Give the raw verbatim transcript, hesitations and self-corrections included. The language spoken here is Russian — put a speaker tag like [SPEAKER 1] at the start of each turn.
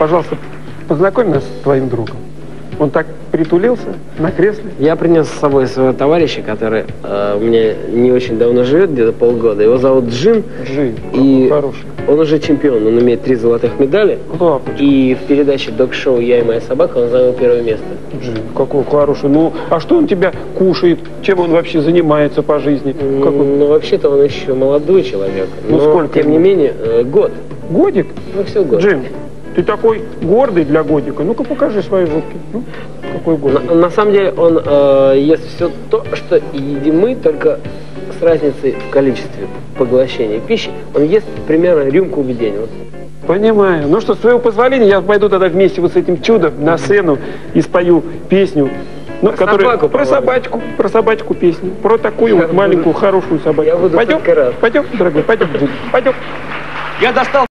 [SPEAKER 1] пожалуйста, познакомь нас с твоим другом. Он так притулился на кресле.
[SPEAKER 2] Я принес с собой своего товарища, который э, у меня не очень давно живет, где-то полгода. Его зовут Джим.
[SPEAKER 1] Джим,
[SPEAKER 2] и
[SPEAKER 1] хороший.
[SPEAKER 2] Он уже чемпион, он имеет три золотых медали.
[SPEAKER 1] Лапочка.
[SPEAKER 2] И в передаче док-шоу «Я и моя собака» он занял первое место.
[SPEAKER 1] Джим, какой хороший. Ну, а что он тебя кушает? Чем он вообще занимается по жизни? Как он?
[SPEAKER 2] Ну, вообще-то он еще молодой человек.
[SPEAKER 1] Ну,
[SPEAKER 2] но,
[SPEAKER 1] сколько
[SPEAKER 2] тем
[SPEAKER 1] ему?
[SPEAKER 2] не менее, э, год.
[SPEAKER 1] Годик?
[SPEAKER 2] Ну, все год.
[SPEAKER 1] Джим, ты такой гордый для годика. Ну-ка покажи свои зубки. Ну, какой годик.
[SPEAKER 2] На, на самом деле он э, ест все то, что едим мы, только с разницей в количестве поглощения пищи. Он ест примерно рюмку в день. Вот.
[SPEAKER 1] Понимаю. Ну что, с твоего позволения, я пойду тогда вместе вот с этим чудом на сцену и спою песню. Ну,
[SPEAKER 2] Про
[SPEAKER 1] которая,
[SPEAKER 2] собаку,
[SPEAKER 1] про
[SPEAKER 2] по-моему.
[SPEAKER 1] собачку, про собачку песню, про такую вот маленькую хорошую собачку.
[SPEAKER 2] Я буду
[SPEAKER 1] Пойдем,
[SPEAKER 2] только рад.
[SPEAKER 1] пойдем, дорогой, пойдем, Джим, пойдем.
[SPEAKER 3] Я достал